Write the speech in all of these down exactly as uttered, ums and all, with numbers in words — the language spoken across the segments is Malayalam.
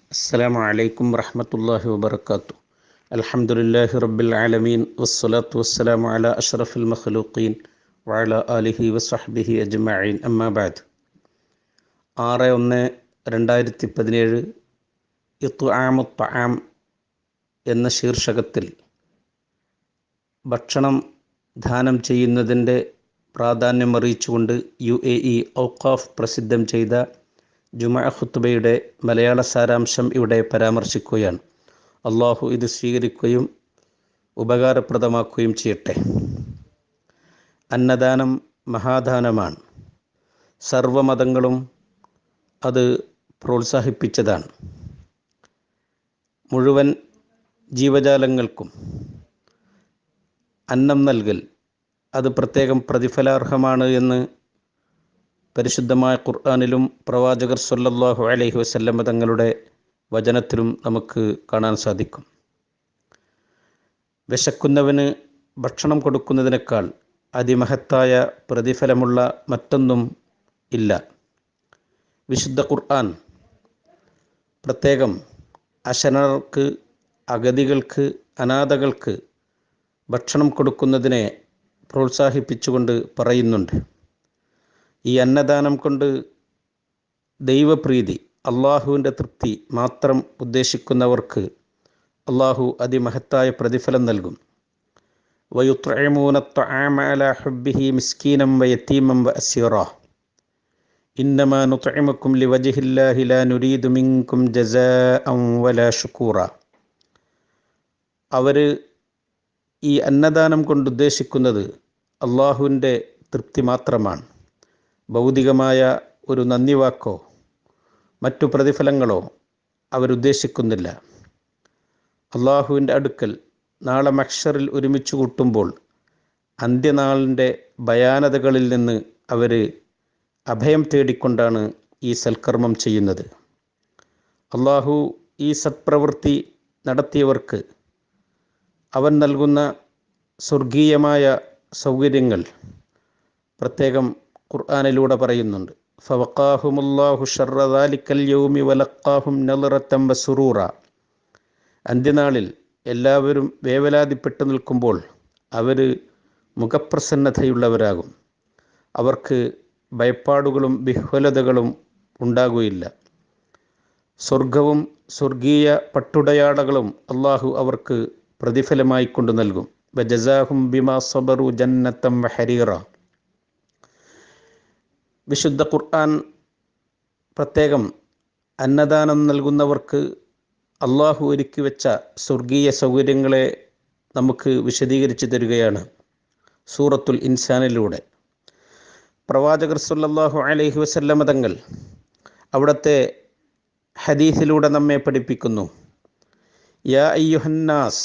അസ്സലാമു അലൈക്കും വറഹ്മത്തുള്ളാഹി വബറകാതുഹു. അൽഹംദുലില്ലാഹി റബ്ബിൽ ആലമീൻ വസ്സലാത്തു വസ്സലാമു അലാ അഷ്റഫിൽ മഖ്ലൂഖീൻ വഅലാ ആലിഹി വസ്വഹ്ബിഹി അജ്മഈൻ. അമ്മാ ബഅദ്. ആറ് ഒന്ന് രണ്ടായിരത്തി പതിനേഴ് ഇത്ആമു ത്വആം എന്ന ശീർഷകത്തിൽ ഭക്ഷണം ദാനം ചെയ്യുന്നതിൻ്റെ പ്രാധാന്യം അറിയിച്ചുകൊണ്ട് യു എ ഇ ഔഖാഫ് പ്രസിദ്ധം ചെയ്ത ജുമഅ ഖുത്ബയുടെ മലയാള സാരാംശം ഇവിടെ പരാമർശിക്കുകയാണ്. അള്ളാഹു ഇത് സ്വീകരിക്കുകയും ഉപകാരപ്രദമാക്കുകയും ചെയ്യട്ടെ. അന്നദാനം മഹാദാനമാണ്. സർവമതങ്ങളും അത് പ്രോത്സാഹിപ്പിച്ചതാണ്. മുഴുവൻ ജീവജാലങ്ങൾക്കും അന്നം നൽകൽ അത് പ്രത്യേകം പ്രതിഫലാർഹമാണ് എന്ന് പരിശുദ്ധമായ ഖുർആനിലും പ്രവാചകർ സ്വല്ലല്ലാഹു അലൈഹി വസല്ലം തങ്ങളുടെ വചനത്തിലും നമുക്ക് കാണാൻ സാധിക്കും. വിശക്കുന്നവന് ഭക്ഷണം കൊടുക്കുന്നതിനേക്കാൾ അതിമഹത്തായ പ്രതിഫലമുള്ള മറ്റൊന്നും ഇല്ല. വിശുദ്ധ ഖുർആൻ പ്രത്യേകം അശരണർക്ക്, അഗതികൾക്ക്, അനാഥകൾക്ക് ഭക്ഷണം കൊടുക്കുന്നതിനെ പ്രോത്സാഹിപ്പിച്ചുകൊണ്ട് പറയുന്നുണ്ട്. ഈ അന്നദാനം കൊണ്ട് ദൈവപ്രീതി, അള്ളാഹുവിൻ്റെ തൃപ്തി മാത്രം ഉദ്ദേശിക്കുന്നവർക്ക് അള്ളാഹു അതിമഹത്തായ പ്രതിഫലം നൽകും. വയുത്ഇമൂന അത്ത്വആമ അലാ ഹുബ്ബിഹി മിസ്കീനം വയതീമൻ വഅസീറാ ഇന്നമാ നുത്ഇമുക്കും ലിവജ്ഹില്ലാഹി ലാ നുരീദു മിൻകും ജസാഅൻ വലാ ശുകൂറാ. അവർ ഈ അന്നദാനം കൊണ്ട് ഉദ്ദേശിക്കുന്നത് അള്ളാഹുവിൻ്റെ തൃപ്തി മാത്രമാണ്. ഭൗതികമായ ഒരു നന്ദി വാക്കോ മറ്റു പ്രതിഫലങ്ങളോ അവരുദ്ദേശിക്കുന്നില്ല. അള്ളാഹുവിൻ്റെ അടുക്കൽ നാളെ മഹ്ശറിൽ ഒരുമിച്ച് കൂട്ടുമ്പോൾ അന്ത്യനാളിൻ്റെ ഭയാനതകളിൽ നിന്ന് അവർ അഭയം തേടിക്കൊണ്ടാണ് ഈ സൽക്കർമ്മം ചെയ്യുന്നത്. അള്ളാഹു ഈ സത്പ്രവൃത്തി നടത്തിയവർക്ക് അവൻ നൽകുന്ന സ്വർഗീയമായ സൗകര്യങ്ങൾ പ്രത്യേകം ഖുർആനിലൂടെ പറയുന്നുണ്ട്. ഫവഖാഹുമുല്ലാഹു ശർറ ദാലിക്കൽ യൗമി വലഖാഹും നളറതൻ വസുറൂറ. അന്ത്യനാളിൽ എല്ലാവരും വേവലാതിപ്പെട്ടു നിൽക്കുമ്പോൾ അവർ മുഖപ്രസന്നതയുള്ളവരാകും. അവർക്ക് ഭയപ്പാടുകളും വിഹ്വലതകളും ഉണ്ടാകുകയില്ല. സ്വർഗവും സ്വർഗീയ പട്ടുടയാടകളും അള്ളാഹു അവർക്ക് പ്രതിഫലമായി കൊണ്ടു നൽകും. വജസാഹും ബിമാ സബറു ജന്നത്തം വഹരീറ. വിശുദ്ധ ഖുർആൻ പ്രത്യേകം അന്നദാനം നൽകുന്നവർക്ക് അള്ളാഹു ഒരുക്കി വെച്ച സ്വർഗീയ സൗകര്യങ്ങളെ നമുക്ക് വിശദീകരിച്ചു തരികയാണ് സൂറത്തുൽ ഇൻസാനിലൂടെ. പ്രവാചകർ സ്വല്ലല്ലാഹു അലൈഹി വസല്ലം തങ്ങൾ അവിടുത്തെ ഹദീസിലൂടെ നമ്മെ പഠിപ്പിക്കുന്നു. യാ അയ്യുഹന്നാസ്,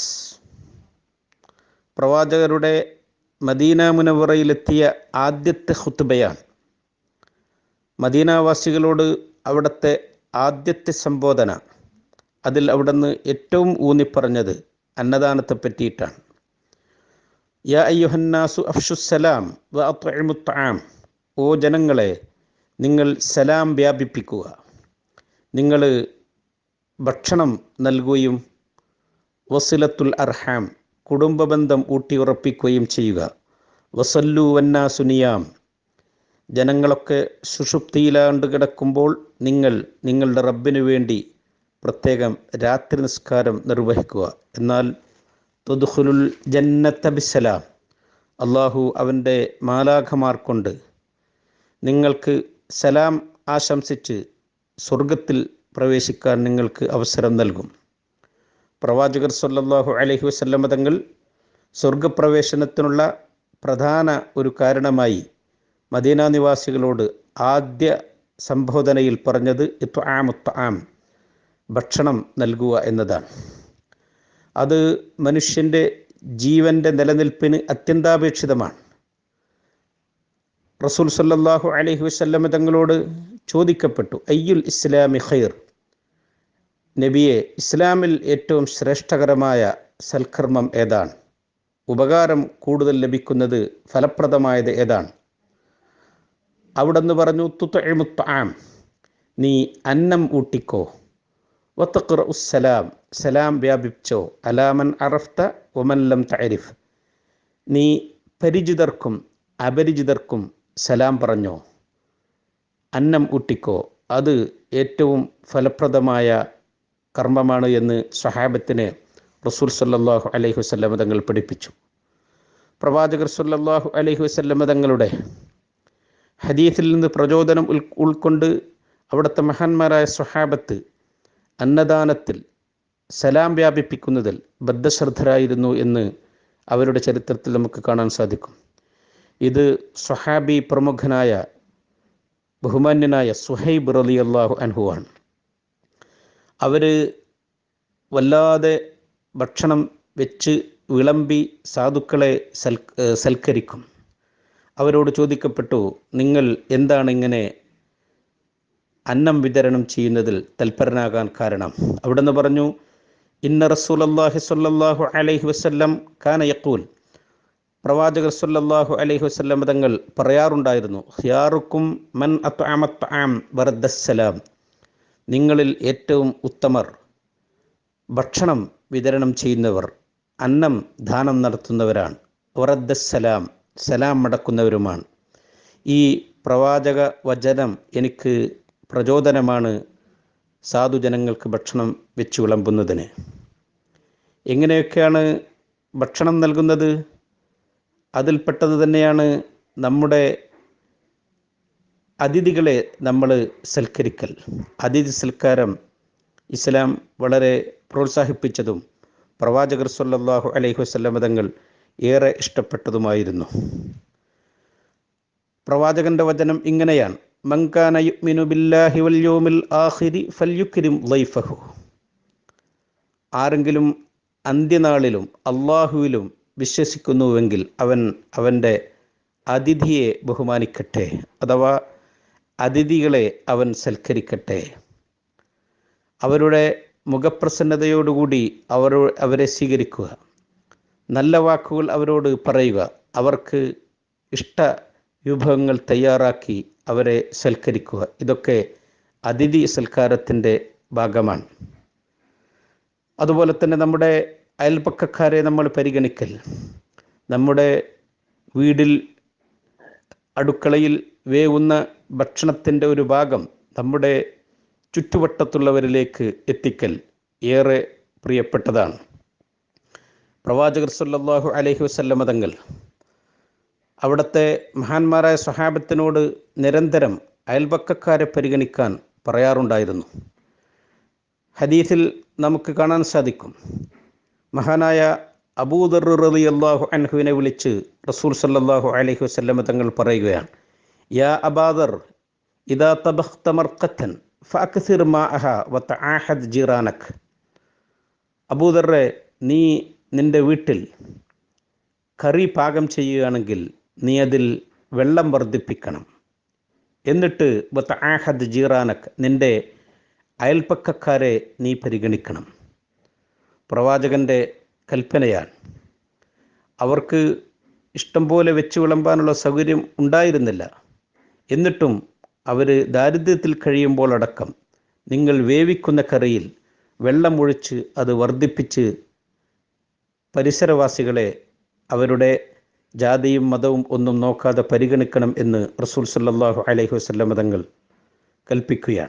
പ്രവാചകരുടെ മദീന മുനവ്വറയിലെത്തിയ ആദ്യത്തെ ഖുത്ബയാണ്. മദീനാവാസികളോട് അവിടുത്തെ ആദ്യത്തെ സംബോധന, അതിൽ അവിടുന്ന് ഏറ്റവും ഊന്നിപ്പറഞ്ഞത് അന്നദാനത്തെ പറ്റിയിട്ടാണ്. യാ അയ്യുഹന്നാസു അഫ്ഷുസ്സലാം വ അത്ഇമുത് ത്വആം. ഓ ജനങ്ങളെ, നിങ്ങൾ സലാം വ്യാപിപ്പിക്കുക, നിങ്ങൾ ഭക്ഷണം നൽകുകയും വസിലത്തുൽ അർഹാം, കുടുംബബന്ധം ഊട്ടിയുറപ്പിക്കുകയും ചെയ്യുക. വസല്ലു വന്നാസു നിയാം. ജനങ്ങളൊക്കെ സുഷുപ്തിയിലാണ്ട് കിടക്കുമ്പോൾ നിങ്ങൾ നിങ്ങളുടെ റബ്ബിനു വേണ്ടി പ്രത്യേകം രാത്രി നിസ്കാരം നിർവഹിക്കുക. എന്നാൽ തുദ്ഖുലുൽ ജന്നത്ത ബിസ്സലാം, അള്ളാഹു അവൻ്റെ മാലാഖമാർ കൊണ്ട് നിങ്ങൾക്ക് സലാം ആശംസിച്ച് സ്വർഗത്തിൽ പ്രവേശിക്കാൻ നിങ്ങൾക്ക് അവസരം നൽകും. പ്രവാചകർ സ്വല്ലല്ലാഹു അലൈഹി വസല്ലം തങ്ങൾ സ്വർഗപ്രവേശനത്തിനുള്ള പ്രധാന ഒരു കാരണമായി മദീന നിവാസികളോട് ആദ്യ സംബോധനയിൽ പറഞ്ഞത് ഇത്ആമു ത്വആം, ഭക്ഷണം നൽകുക എന്നതാണ്. അത് മനുഷ്യൻ്റെ ജീവൻ്റെ നിലനിൽപ്പിന് അത്യന്താപേക്ഷിതമാണ്. റസൂൽ സ്വല്ലല്ലാഹു അലൈഹി വസല്ലം തങ്ങളോട് ചോദിക്കപ്പെട്ടു, അയ്യുൽ ഇസ്ലാമി ഖൈർ, നബിയെ, ഇസ്ലാമിൽ ഏറ്റവും ശ്രേഷ്ഠകരമായ സൽക്കർമ്മം ഏതാണ്? ഉപകാരം കൂടുതൽ ലഭിക്കുന്നത്, ഫലപ്രദമായത് ഏതാണ്? അവിടെന്ന് പറഞ്ഞു, തുത്ഇമുത് ത്വആം, നീ അന്നം ഊട്ടിക്കോ. വത്തഖ്റഉ സലാം, സലാം വ്യാപിച്ചോ, അലാമൻ അറഫ്ത വമൻ ലം തഅരിഫ്, നീ പരിചിതർക്കും അപരിചിതർക്കും സലാം പറഞ്ഞോ, അന്നം ഊട്ടിക്കോ, അത് ഏറ്റവും ഫലപ്രദമായ കർമ്മമാണ് എന്ന് സ്വഹാബത്തിന് റസൂൽ സല്ലല്ലാഹു അലൈഹി വസല്ലം തങ്ങൾ പഠിപ്പിച്ചു. പ്രവാചകർ സല്ലല്ലാഹു അലൈഹി വസല്ലം തങ്ങളുടെ ഹദീസിൽ നിന്ന് പ്രചോദനം ഉൾ ഉൾക്കൊണ്ട് അവിടുത്തെ മഹാന്മാരായ സ്വഹാബത്ത് അന്നദാനത്തിൽ സലാം വ്യാപിപ്പിക്കുന്നതിൽ ബദ്ധശ്രദ്ധരായിരുന്നു എന്ന് അവരുടെ ചരിത്രത്തിൽ നമുക്ക് കാണാൻ സാധിക്കും. ഇത് സ്വഹാബി പ്രമുഖനായ ബഹുമാന്യനായ സുഹൈബ് റളിയല്ലാഹു അൻഹു ആണ്. അവർ വല്ലാതെ ഭക്ഷണം വെച്ച് വിളമ്പി സാധുക്കളെ സൽ സൽക്കരിക്കും. അവരോട് ചോദിക്കപ്പെട്ടു, നിങ്ങൾ എന്താണ് ഇങ്ങനെ അന്നം വിതരണം ചെയ്യുന്നതിൽ തൽപരനാകാൻ കാരണം? അവിടുന്ന് പറഞ്ഞു, ഇന്ന റസൂലല്ലാഹി സ്വല്ലല്ലാഹു അലൈഹി വസല്ലം കാന യഖൂൽ, പ്രവാചകർ സ്വല്ലല്ലാഹു അലൈഹി വസല്ലം തങ്ങൾ പറയാറുണ്ടായിരുന്നു, ഖിയാറുക്കും മൻ അത്അമ അത്അം വറദ്ദസ്സലാം, നിങ്ങളിൽ ഏറ്റവും ഉത്തമർ ഭക്ഷണം വിതരണം ചെയ്യുന്നവർ, അന്നം ദാനം നടത്തുന്നവരാണ്, വറദ്ദസ്സലാം, സലാം മടക്കുന്നവരുമാണ്. ഈ പ്രവാചക വചനം എനിക്ക് പ്രചോദനമാണ് സാധുജനങ്ങൾക്ക് ഭക്ഷണം വെച്ച് വിളമ്പുന്നതിന്. എങ്ങനെയൊക്കെയാണ് ഭക്ഷണം നൽകുന്നത്? അതിൽപ്പെട്ടത് തന്നെയാണ് നമ്മുടെ അതിഥികളെ നമ്മൾ സൽക്കരിക്കൽ. അതിഥി സൽക്കാരം ഇസ്ലാം വളരെ പ്രോത്സാഹിപ്പിച്ചതും പ്രവാചകർ സ്വല്ലല്ലാഹു അലൈഹി വസല്ലം തങ്ങൾ ഏറെ ഇഷ്ടപ്പെട്ടതുമായിരുന്നു. പ്രവാചകന്റെ വചനം ഇങ്ങനെയാണ്, മൻ കാന യുഅ്മിനു ബില്ലാഹി വൽ യൗമിൽ ആഖിരി ഫൽയുക്രിം ളൈഫഹു, ആരെങ്കിലും അന്ത്യനാളിലും അള്ളാഹുവിലും വിശ്വസിക്കുന്നുവെങ്കിൽ അവൻ അവൻ്റെ അതിഥിയെ ബഹുമാനിക്കട്ടെ, അഥവാ അതിഥികളെ അവൻ സൽക്കരിക്കട്ടെ. അവരുടെ മുഖപ്രസന്നതയോടുകൂടി അവർ അവരെ സ്വീകരിക്കുക, നല്ല വാക്കുകൾ അവരോട് പറയുക, അവർക്ക് ഇഷ്ട വിഭവങ്ങൾ തയ്യാറാക്കി അവരെ സൽക്കരിക്കുക. ഇതൊക്കെ അതിഥി സൽക്കാരത്തിൻ്റെ ഭാഗമാണ്. അതുപോലെ തന്നെ നമ്മുടെ അയൽപക്കക്കാരെ നമ്മൾ പരിഗണിക്കൽ, നമ്മുടെ വീടിൽ അടുക്കളയിൽ വേവുന്ന ഭക്ഷണത്തിൻ്റെ ഒരു ഭാഗം നമ്മുടെ ചുറ്റുവട്ടത്തുള്ളവരിലേക്ക് എത്തിക്കൽ ഏറെ പ്രിയപ്പെട്ടതാണ്. പ്രവാചകർ സല്ലല്ലാഹു അലൈഹി വസല്ലം തങ്ങൾ അവിടുത്തെ മഹാന്മാരായ സ്വഹാബത്തിനോട് നിരന്തരം അയൽപക്കക്കാരെ പരിഗണിക്കാൻ പറയാറുണ്ടായിരുന്നു. ഹദീസിൽ നമുക്ക് കാണാൻ സാധിക്കും, മഹാനായ അബൂദർ റളിയല്ലാഹു അൻഹുവിനെ വിളിച്ച് റസൂൽ സല്ലല്ലാഹു അലൈഹി വസല്ലം തങ്ങൾ പറയുകയാണ്, യാ അബാദർ ഇദാ തബഖ്ത മർഖത്തൻ ഫഅക്സിർ മാഅഹ വതആഹദ് ജിറാനക്, അബൂദറെ, നീ നിൻ്റെ വീട്ടിൽ കറി പാകം ചെയ്യുകയാണെങ്കിൽ നീ അതിൽ വെള്ളം വർദ്ധിപ്പിക്കണം, എന്നിട്ട് വതആഹദ് ജിറാനക്, നിൻ്റെ അയൽപ്പക്കക്കാരെ നീ പരിഗണിക്കണം. പ്രവാചകൻ്റെ കൽപ്പനയാണ്. അവർക്ക് ഇഷ്ടം പോലെ വെച്ച് വിളമ്പാനുള്ള സൗകര്യം ഉണ്ടായിരുന്നില്ല. എന്നിട്ടും അവർ ദാരിദ്ര്യത്തിൽ കഴിയുമ്പോൾ അടക്കം നിങ്ങൾ വേവിക്കുന്ന കറിയിൽ വെള്ളം ഒഴിച്ച് അത് വർദ്ധിപ്പിച്ച് പരിസരവാസികളെ അവരുടെ ജാതിയും മതവും ഒന്നും നോക്കാതെ പരിഗണിക്കണം എന്ന് റസൂൽ സല്ലല്ലാഹു അലൈഹി വസല്ലം തങ്ങൾ കൽപ്പിക്കുകയാണ്.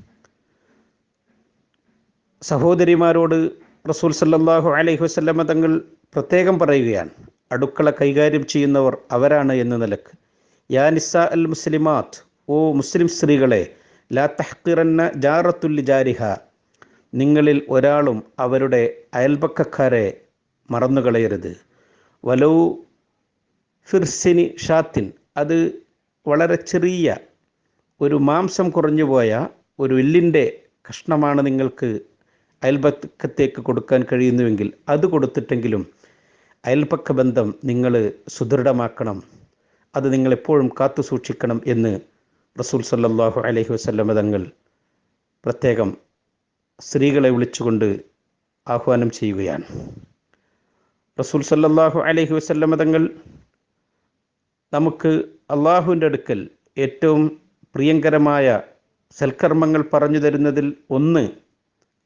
സഹോദരിമാരോട് റസൂൽ സല്ലല്ലാഹു അലൈഹി വസല്ലം തങ്ങൾ പ്രത്യേകം പറയുകയാണ്, അടുക്കള കൈകാര്യം ചെയ്യുന്നവർ അവരാണ് എന്ന നിലക്ക്, യാ നിസാ അൽ മുസ്ലിമാത്ത്, ഓ മുസ്ലിം സ്ത്രീകളെ, ലാ തഹ്ഖിറന്ന ജാറത്തുൽ ജാരിഹ, നിങ്ങളിൽ ഒരാളും അവരുടെ അയൽപക്കക്കാരെ മറന്നുകളയരുത്. വലൗ ഫിർസിനി ഷാത്തിൻ, അത് വളരെ ചെറിയ ഒരു മാംസം കുറഞ്ഞുപോയ ഒരു എല്ലിൻ്റെ കഷ്ണമാണ് നിങ്ങൾക്ക് അയൽപക്കത്തേക്ക് കൊടുക്കാൻ കഴിയുന്നുവെങ്കിൽ അത് കൊടുത്തിട്ടെങ്കിലും അയൽപക്ക ബന്ധം നിങ്ങൾ സുദൃഢമാക്കണം, അത് നിങ്ങളെപ്പോഴും കാത്തു സൂക്ഷിക്കണം എന്ന് റസൂൽ സല്ലല്ലാഹു അലൈഹി വസല്ലം തങ്ങൾ പ്രത്യേകം സ്ത്രീകളെ വിളിച്ചുകൊണ്ട് ആഹ്വാനം ചെയ്യുകയാണ്. റസൂൽ സല്ലല്ലാഹു അലൈഹി വസല്ലം തങ്ങൾ നമുക്ക് അള്ളാഹുവിൻ്റെ അടുക്കൽ ഏറ്റവും പ്രിയങ്കരമായ സൽക്കർമ്മങ്ങൾ പറഞ്ഞു തരുന്നതിൽ ഒന്ന്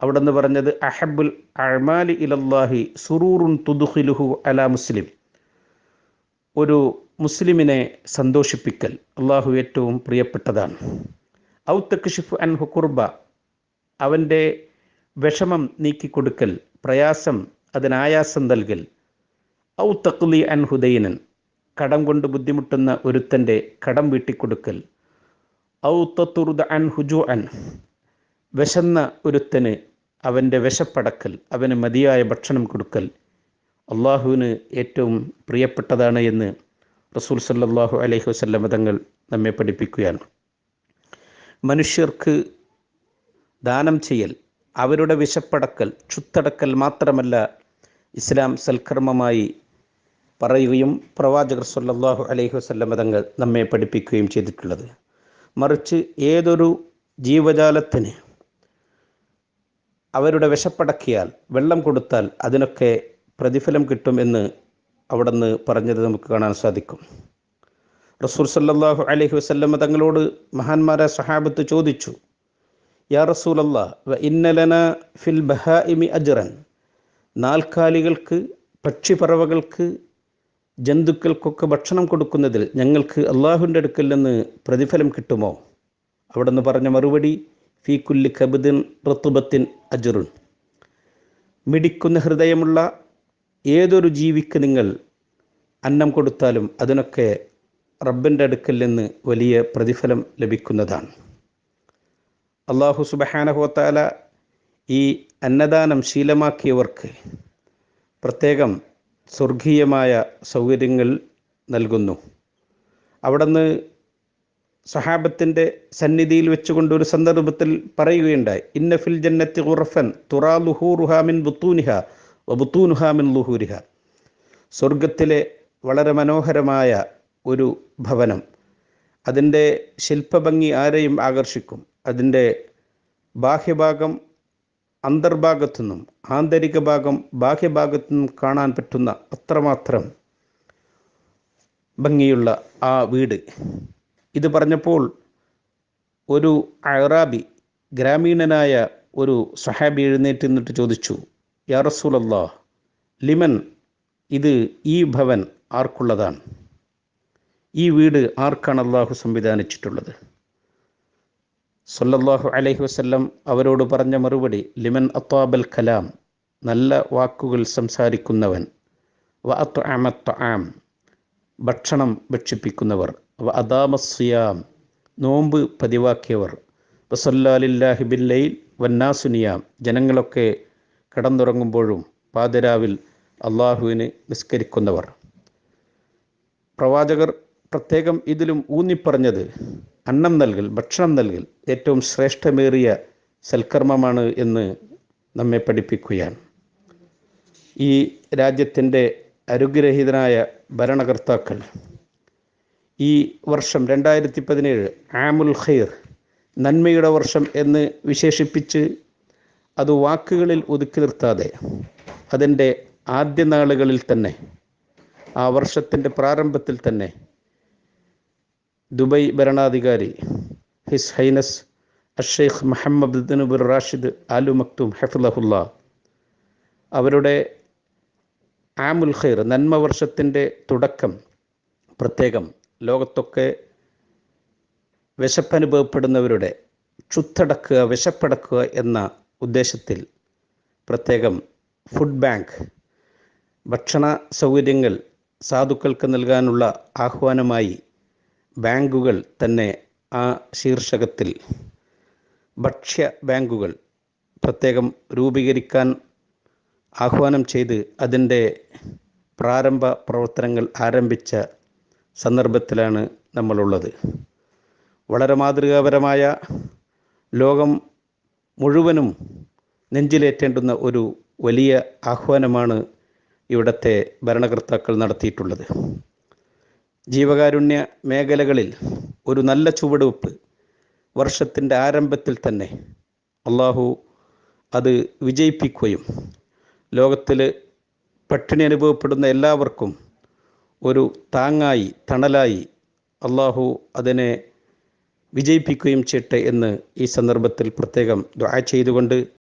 അവിടെ നിന്ന് പറഞ്ഞത് അഹബ്ബുൽ അഅ്മാലി ഇലല്ലാഹി സുറൂറുൻ തുദ്ഖിലുഹു അലാ മുസ്ലിം. ഒരു മുസ്ലിമിനെ സന്തോഷിപ്പിക്കൽ അള്ളാഹു ഏറ്റവും പ്രിയപ്പെട്ടതാണ്. ഔ തക്ഷിഫു അൻഹു കുർബ, അവൻ്റെ വിഷമം നീക്കിക്കൊടുക്കൽ, പ്രയാസം അതിനായാസം നൽകൽ. ഔ തഖ്ലി അൻഹു ദൈനൻ, കടം കൊണ്ട് ബുദ്ധിമുട്ടുന്ന ഒരുത്തൻ്റെ കടം വീട്ടിക്കൊടുക്കൽ. ഔ തതുർദ അൻഹു ജൂഅൻ, വിശന്ന ഒരുത്തന് അവൻ്റെ വിശപ്പടക്കൽ, അവന് മതിയായ ഭക്ഷണം കൊടുക്കൽ അള്ളാഹുവിന് ഏറ്റവും പ്രിയപ്പെട്ടതാണ് എന്ന് റസൂൽ സല്ലല്ലാഹു അലൈഹി വസല്ലം തങ്ങൾ നമ്മെ പഠിപ്പിക്കുകയാണ്. മനുഷ്യർക്ക് ദാനം ചെയ്യൽ, അവരുടെ വിശപ്പടക്കൽ, ക്ഷുത്തടക്കൽ മാത്രമല്ല ഇസ്ലാം സൽക്കർമ്മമായി പറയുകയും പ്രവാചകർ സല്ലല്ലാഹു അലൈഹി വസല്ലം തങ്ങൾ നമ്മെ പഠിപ്പിക്കുകയും ചെയ്തിട്ടുള്ളത്. മറിച്ച് ഏതൊരു ജീവജാലത്തിന് അവരുടെ വിശപ്പടക്കിയാൽ, വെള്ളം കൊടുത്താൽ അതിനൊക്കെ പ്രതിഫലം കിട്ടും എന്ന് അവിടുന്ന് പറഞ്ഞത് നമുക്ക് കാണാൻ സാധിക്കും. റസൂൽ സല്ലല്ലാഹു അലൈഹി വസല്ലം തങ്ങളോട് മഹാന്മാരായ സഹാബത്ത് ചോദിച്ചു, യാ റസൂലല്ലാഹ് വ ഇന്ന ലനാ ഫിൽ ബഹാഇമി അജ്റൻ, നാൽക്കാലികൾക്ക്, പക്ഷിപ്പറവകൾക്ക്, ജന്തുക്കൾക്കൊക്കെ ഭക്ഷണം കൊടുക്കുന്നതിൽ ഞങ്ങൾക്ക് അള്ളാഹുവിൻ്റെ അടുക്കൽ നിന്ന് പ്രതിഫലം കിട്ടുമോ? അവിടുന്ന് പറഞ്ഞ മറുപടി, ഫീ കുല്ലി കബ്ദിൻ റുത്ബത്തിൻ അജ്റുൻ, മിടിക്കുന്ന ഹൃദയമുള്ള ഏതൊരു ജീവിക്ക് നിങ്ങൾ അന്നം കൊടുത്താലും അതിനൊക്കെ റബ്ബിൻ്റെ അടുക്കൽ നിന്ന് വലിയ പ്രതിഫലം ലഭിക്കുന്നതാണ്. അള്ളാഹു സുബ്ഹാനഹു വ തആല ഈ അന്നദാനം ശീലമാക്കിയവർക്ക് പ്രത്യേകം സ്വർഗീയമായ സൗകര്യങ്ങൾ നൽകുന്നു. അവിടുന്ന് സഹാബത്തിൻ്റെ സന്നിധിയിൽ വെച്ചുകൊണ്ട് ഒരു സന്ദർഭത്തിൽ പറയുകയുണ്ടായി, ഇന്ന ഫിൽ ജന്നത്തി ഖുറഫൻ തുറാ ലുഹൂറുഹാ മിൻ ബുത്തൂനിഹാ വ ബുത്തൂനുഹാ മിൻ ലുഹൂരിഹാ, സ്വർഗത്തിലെ വളരെ മനോഹരമായ ഒരു ഭവനം, അതിൻ്റെ ശില്പഭംഗി ആരെയും ആകർഷിക്കും. അതിൻ്റെ ബാഹ്യഭാഗം അന്തർഭാഗത്തു നിന്നും ആന്തരിക ഭാഗം ബാഹ്യഭാഗത്തു നിന്നും കാണാൻ പറ്റുന്ന അത്രമാത്രം ഭംഗിയുള്ള ആ വീട്. ഇത് പറഞ്ഞപ്പോൾ ഒരു അഅറാബി, ഗ്രാമീണനായ ഒരു സഹാബി എഴുന്നേറ്റ് നിന്നിട്ട് ചോദിച്ചു, യാ റസൂലല്ലാഹ് ലിമൻ, ഇത് ഈ ഭവൻ ആർക്കുള്ളതാണ്? ഈ വീട് ആർക്കാണ് അള്ളാഹു സംവിധാനിച്ചിട്ടുള്ളത്? സല്ലല്ലാഹു അലൈഹി വസല്ലം അവരോട് പറഞ്ഞ മറുപടി, ലിമൻ അത്വാബൽ കലാം, നല്ല വാക്കുകൾ സംസാരിക്കുന്നവൻ, വ അത്അമ ത്വആം, ഭക്ഷണം ഭക്ഷിപ്പിക്കുന്നവർ, വ അദാമ സിയാം, നോമ്പ് പതിവാക്കിയവർ, വസല്ലാ ലില്ലാഹി ബില്ലൈൽ വന്നാസു നിയാം, ജനങ്ങളൊക്കെ കിടന്നുറങ്ങുമ്പോഴും പാതിരാവിൽ അള്ളാഹുവിന് നിസ്കരിക്കുന്നവർ. പ്രവാചകർ പ്രത്യേകം ഇതിലും ഊന്നിപ്പറഞ്ഞത് അന്നം നൽകൽ, ഭക്ഷണം നൽകൽ ഏറ്റവും ശ്രേഷ്ഠമേറിയ സൽക്കർമ്മമാണ് എന്ന് നമ്മെ പഠിപ്പിക്കുകയാണ്. ഈ രാജ്യത്തിൻ്റെ അനുഗ്രഹീതനായ ഭരണകർത്താക്കൾ ഈ വർഷം രണ്ടായിരത്തി പതിനേഴ് ആമുൽ ഖൈർ, നന്മയുടെ വർഷം എന്ന് വിശേഷിപ്പിച്ച് അത് വാക്കുകളിൽ ഒതുക്കി നിർത്താതെ അതിൻ്റെ ആദ്യ നാളുകളിൽ തന്നെ, ആ വർഷത്തിൻ്റെ പ്രാരംഭത്തിൽ തന്നെ ദുബൈ ഭരണാധികാരി his highness Sheikh Mohammed bin Rashid Al Maktoum ഹഫിളഹുല്ലാ അവരുടെ ആമുൽ ഖൈർ, നന്മ വർഷത്തിൻ്റെ തുടക്കം പ്രത്യേകം ലോകത്തൊക്കെ വിശപ്പനുഭവപ്പെടുന്നവരുടെ ക്ഷുത്തടക്കുക, വിശപ്പടക്കുക എന്ന ഉദ്ദേശത്തിൽ പ്രത്യേകം ഫുഡ് ബാങ്ക്, ഭക്ഷണ സൗകര്യങ്ങൾ സാധുക്കൾക്ക് നൽകാനുള്ള ആഹ്വാനമായി ബാങ്കുകൾ തന്നെ ആ ശീർഷകത്തിൽ ഭക്ഷ്യ ബാങ്കുകൾ പ്രത്യേകം രൂപീകരിക്കാൻ ആഹ്വാനം ചെയ്ത് അതിൻ്റെ പ്രാരംഭ പ്രവർത്തനങ്ങൾ ആരംഭിച്ച സന്ദർഭത്തിലാണ് നമ്മളുള്ളത്. വളരെ മാതൃകാപരമായ, ലോകം മുഴുവനും നെഞ്ചിലേറ്റേണ്ടുന്ന ഒരു വലിയ ആഹ്വാനമാണ് ഇവിടുത്തെ ഭരണകർത്താക്കൾ നടത്തിയിട്ടുള്ളത്. ജീവകാരുണ്യ മേഖലകളിൽ ഒരു നല്ല ചുവടുവെപ്പ് വർഷത്തിൻ്റെ ആരംഭത്തിൽ തന്നെ അള്ളാഹു അത് വിജയിപ്പിക്കുകയും ലോകത്തിൽ പട്ടിണി അനുഭവപ്പെടുന്ന എല്ലാവർക്കും ഒരു താങ്ങായി, തണലായി അള്ളാഹു അതിനെ വിജയിപ്പിക്കുകയും ചെയ്യട്ടെ എന്ന് ഈ സന്ദർഭത്തിൽ പ്രത്യേകം ദുആ ചെയ്തുകൊണ്ട്